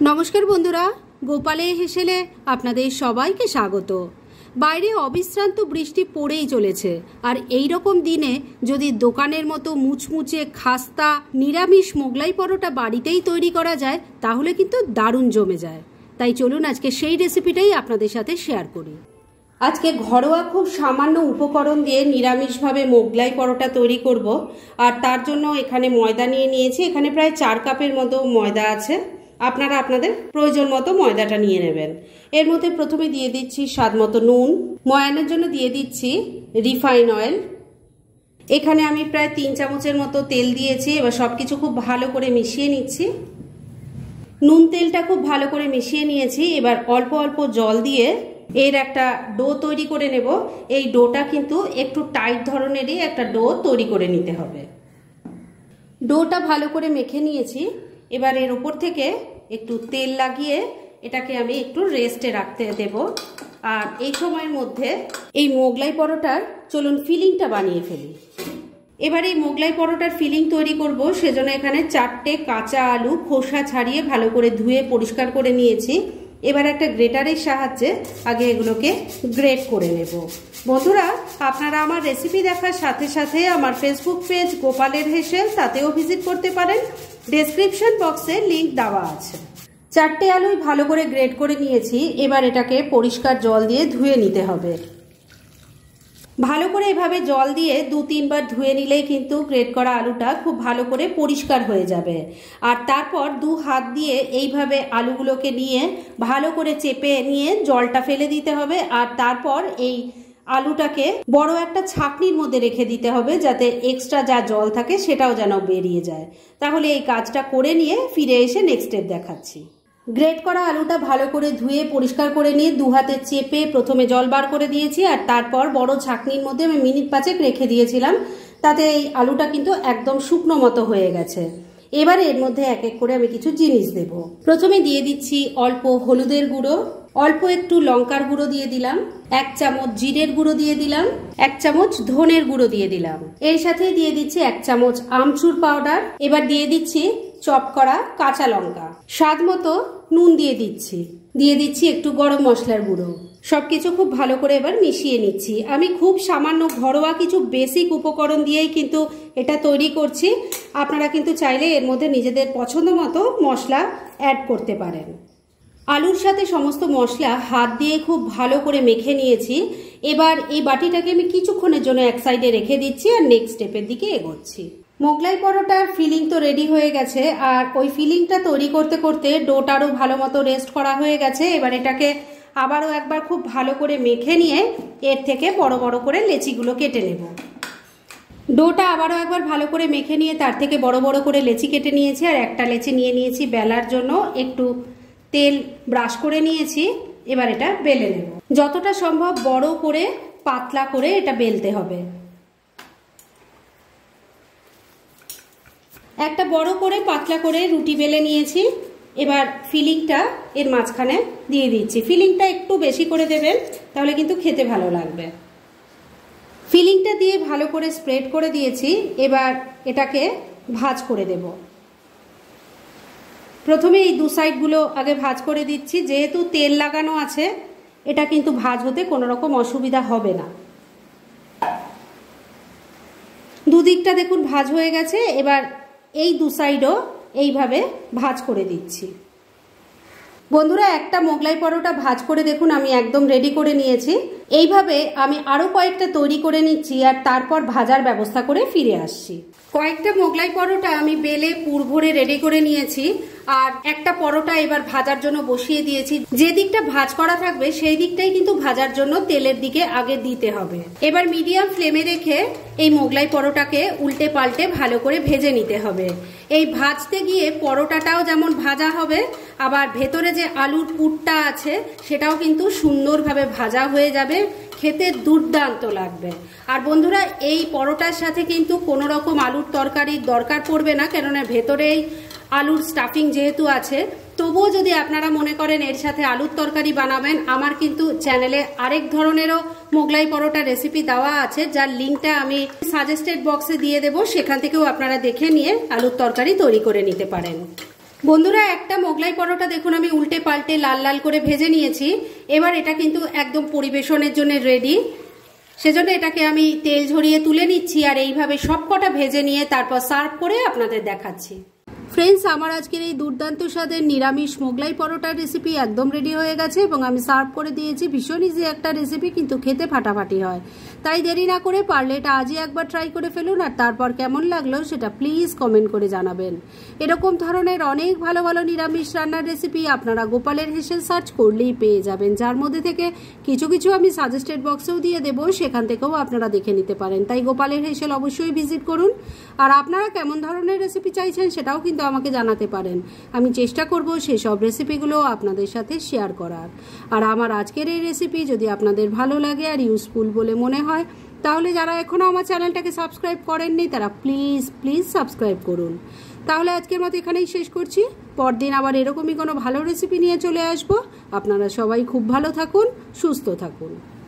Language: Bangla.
নমস্কার বন্ধুরা, গোপালে হেসেলে আপনাদের সবাইকে স্বাগত। বাইরে অবিশ্রান্ত বৃষ্টি পড়েই চলেছে, আর এই রকম দিনে যদি দোকানের মতো মুচমুচে খাস্তা নিরামিষ মোগলাই পরোটা বাড়িতেই তৈরি করা যায় তাহলে কিন্তু দারুণ জমে যায়। তাই চলুন আজকে সেই রেসিপিটাই আপনাদের সাথে শেয়ার করি। আজকে ঘরোয়া খুব সামান্য উপকরণ দিয়ে নিরামিষভাবে মোগলাই পরোটা তৈরি করব। আর তার জন্য এখানে ময়দা নিয়ে নিয়েছি। এখানে প্রায় 4 কাপের মতো ময়দা আছে। আপনারা আপনাদের প্রয়োজন মতো ময়দাটা নিয়ে নেবেন। এর মধ্যে প্রথমে দিয়ে দিচ্ছি স্বাদ মতো নুন, ময়ানের জন্য দিয়ে দিচ্ছি রিফাইন অয়েল। এখানে আমি প্রায় 3 চামচের মতো তেল দিয়েছি। এবার সবকিছু খুব ভালো করে মিশিয়ে নিচ্ছি। নুন তেলটা খুব ভালো করে মিশিয়ে নিয়েছি। এবার অল্প অল্প জল দিয়ে এর একটা ডো তৈরি করে নেব। এই ডোটা কিন্তু একটু টাইট ধরনেরই একটা ডো তৈরি করে নিতে হবে। ডোটা ভালো করে মেখে নিয়েছি। এবার এর উপর থেকে একটু তেল লাগিয়ে এটাকে আমি একটু রেস্টে রাখতে দেব। আর এই সময়ের মধ্যে এই মোগলাই পরোটার চলুন ফিলিংটা বানিয়ে ফেলি। এবার এই মোগলাই পরোটার ফিলিং তৈরি করব, সেজন্য এখানে 4টে কাঁচা আলু খোসা ছাড়িয়ে ভালো করে ধুয়ে পরিষ্কার করে নিয়েছি। এবার একটা গ্রেটারের সাহায্যে আগে এগুলোকে গ্রেট করে নেব। বন্ধুরা, আপনারা আমার রেসিপি দেখার সাথে সাথে আমার ফেসবুক পেজ গোপালের হেসেল তাতেও ভিজিট করতে পারেন। ডেসক্রিপশন বক্সে লিংক দেওয়া আছে। 4টে আলুই ভালো করে গ্রেট করে নিয়েছি। এবার এটাকে পরিষ্কার জল দিয়ে ধুয়ে নিতে হবে। ভালো করে এভাবে জল দিয়ে 2-3 বার ধুয়ে নিলেই কিন্তু গ্রেট করা আলুটা খুব ভালো করে পরিষ্কার হয়ে যাবে। আর তারপর 2 হাত দিয়ে এইভাবে আলুগুলোকে নিয়ে ভালো করে চেপে নিয়ে জলটা ফেলে দিতে হবে। আর তারপর এই আলুটাকে বড় একটা ছাঁকনির মধ্যে রেখে দিতে হবে, যাতে এক্সট্রা যা জল থাকে সেটাও যেন বেরিয়ে যায়। তাহলে এই কাজটা করে নিয়ে ফিরে এসে নেক্সট স্টেপ দেখাচ্ছি। গ্রেট করা আলুটা ভালো করে ধুয়ে পরিষ্কার করে নিয়ে 2 হাতে চেপে প্রথমে জল বার করে দিয়েছি। আর তারপর বড় ছাঁকনির মধ্যে আমি মিনিট 5 রেখে দিয়েছিলাম। তাতে এই আলুটা কিন্তু একদম শুকনো মতো হয়ে গেছে। এবারে এর মধ্যে এক এক করে আমি কিছু জিনিস দেব। প্রথমে দিয়ে দিচ্ছি অল্প হলুদের গুঁড়ো, অল্প একটু লঙ্কার গুঁড়ো দিয়ে দিলাম, 1 চামচ জিরের গুঁড়ো দিয়ে দিলাম, 1 চামচ ধনের গুঁড়ো দিয়ে দিলাম। এর সাথে দিয়ে দিচ্ছি 1 চামচ আমচুর পাউডার। এবার দিয়ে দিচ্ছি চপ করা কাঁচা লঙ্কা, স্বাদ মতো নুন দিয়ে দিচ্ছি একটু গরম মশলার গুঁড়ো। সবকিছু খুব ভালো করে এবার মিশিয়ে নিচ্ছি। আমি খুব সামান্য ঘরোয়া কিছু বেসিক উপকরণ দিয়েই কিন্তু এটা তৈরি করছি। আপনারা কিন্তু চাইলে এর মধ্যে নিজেদের পছন্দ মতো মশলা অ্যাড করতে পারেন। আলুর সাথে সমস্ত মশলা হাত দিয়ে খুব ভালো করে মেখে নিয়েছি। এবার এই বাটিটাকে আমি কিছুক্ষণের জন্য এক সাইডে রেখে দিচ্ছি আর নেক্সট স্টেপের দিকে এগোচ্ছি। মোগলাই পরোটার ফিলিং তো রেডি হয়ে গেছে। আর ওই ফিলিংটা তৈরি করতে করতে ডোটারও ভালো মতো রেস্ট করা হয়ে গেছে। এবার এটাকে আবারও একবার খুব ভালো করে মেখে নিয়ে এর থেকে বড় বড় করে লেচিগুলো কেটে নেব। ডোটা আবারও একবার ভালো করে মেখে নিয়ে তার থেকে বড় বড় করে লেচি কেটে নিয়েছি। আর একটা লেচি নিয়ে নিয়েছি বেলার জন্য, একটু তেল ব্রাশ করে নিয়েছি। এবার এটা বেলে নেব। যতটা সম্ভব বড় করে পাতলা করে এটা বেলতে হবে। একটা বড় করে পাতলা করে রুটি বেলে নিয়েছি। এবার ফিলিংটা এর মাঝখানে দিয়ে দিচ্ছি। ফিলিংটা একটু বেশি করে দেবেন, তাহলে কিন্তু খেতে ভালো লাগবে। ফিলিংটা দিয়ে ভালো করে স্প্রেড করে দিয়েছি। এবার এটাকে ভাঁজ করে দেব। প্রথমে এই 2 সাইডগুলো আগে ভাঁজ করে দিচ্ছি। যেহেতু তেল লাগানো আছে, এটা কিন্তু ভাঁজ হতে কোনো রকম অসুবিধা হবে না। দুদিকটা দেখুন ভাঁজ হয়ে গেছে। এবার এই 2 সাইডও এইভাবে ভাঁজ করে দিচ্ছি। বন্ধুরা, একটা মোগলাই পরোটা ভাঁজ করে দেখুন আমি একদম রেডি করে নিয়েছি। এইভাবে আমি আরো কয়েকটা তৈরি করে নিচ্ছি আর তারপর ভাজার ব্যবস্থা করে ফিরে আসছি। কয়েকটা মোগলাই পরোটা আমি বেলে পুর ভরে রেডি করে নিয়েছি। আর একটা পরোটা এবার ভাজার জন্য বসিয়ে দিয়েছি। যে দিকটা ভাঁজ করা থাকবে সেই দিকটাই কিন্তু ভাজার জন্য তেলের দিকে আগে দিতে হবে। এবার মিডিয়াম ফ্লেমে রেখে এই মোগলাই পরোটাকে উল্টে পাল্টে ভালো করে ভেজে নিতে হবে। এই ভাজতে গিয়ে পরোটাটাও যেমন ভাজা হবে, আবার ভেতরে যে আলুর পুরটা আছে সেটাও কিন্তু সুন্দরভাবে ভাজা হয়ে যাবে। খেতে দুর্দান্ত লাগবে। আর বন্ধুরা, এই পরোটার সাথে কিন্তু কোনো রকম আলুর তরকারির দরকার পড়বে না, কেননা ভেতরেই আলুর স্টাফিং যেহেতু আছে। তবুও যদি আপনারা মনে করেন এর সাথে আলুর তরকারি বানাবেন, আমার কিন্তু চ্যানেলে আরেক ধরনেরও মোগলাই পরোটা রেসিপি দেওয়া আছে, যার লিঙ্কটা আমি সাজেস্টেড বক্সে দিয়ে দেব। সেখান থেকেও আপনারা দেখে নিয়ে আলুর তরকারি তৈরি করে নিতে পারেন। বন্ধুরা, একটা মোগলাই পরোটা দেখুন আমি উল্টে পাল্টে লাল লাল করে ভেজে নিয়েছি। এবার এটা কিন্তু একদম পরিবেশনের জন্য রেডি। সেজন্য এটাকে আমি তেল ঝরিয়ে তুলে নিচ্ছি আর এইভাবে সবকটা ভেজে নিয়ে তারপর সার্ভ করে আপনাদের দেখাচ্ছি। ফ্রেন্ডস, আমার আজকের এই দুর্দান্ত স্বাদের নিরামিষ মোগলাই পরোটার রেসিপি একদম রেডি হয়ে গেছে এবং আমি সার্ভ করে দিয়েছি। ভীষণ ইজি একটা রেসিপি, কিন্তু খেতে ফাটাফাটি হয়। তাই দেরি না করে পারলে এটা আজই একবার ট্রাই করে ফেলুন আর তারপর কেমন লাগলো সেটা প্লিজ কমেন্ট করে জানাবেন। এরকম ধরনের অনেক ভালো ভালো নিরামিষ রান্নার রেসিপি আপনারা গোপালের হেসেল সার্চ করলেই পেয়ে যাবেন, যার মধ্যে থেকে কিছু কিছু আমি সাজেস্টেড বক্সেও দিয়ে দেবো, সেখান থেকেও আপনারা দেখে নিতে পারেন। তাই গোপালের হেসেল অবশ্যই ভিজিট করুন। আর আপনারা কেমন ধরনের রেসিপি চাইছেন সেটাও কিন্তু আমাকে জানাতে পারেন। আমি চেষ্টা করব সেই সব রেসিপিগুলো আপনাদের সাথে শেয়ার করার। আর আমার আজকের এই রেসিপি যদি আপনাদের ভালো লাগে আর ইউজফুল বলে মনে হয়, তাহলে যারা এখনও আমার চ্যানেলটাকে সাবস্ক্রাইব করেননি তারা প্লিজ প্লিজ সাবস্ক্রাইব করুন। তাহলে আজকের মতো এখানেই শেষ করছি। পরদিন আবার এরকমই কোনো ভালো রেসিপি নিয়ে চলে আসবো। আপনারা সবাই খুব ভালো থাকুন, সুস্থ থাকুন।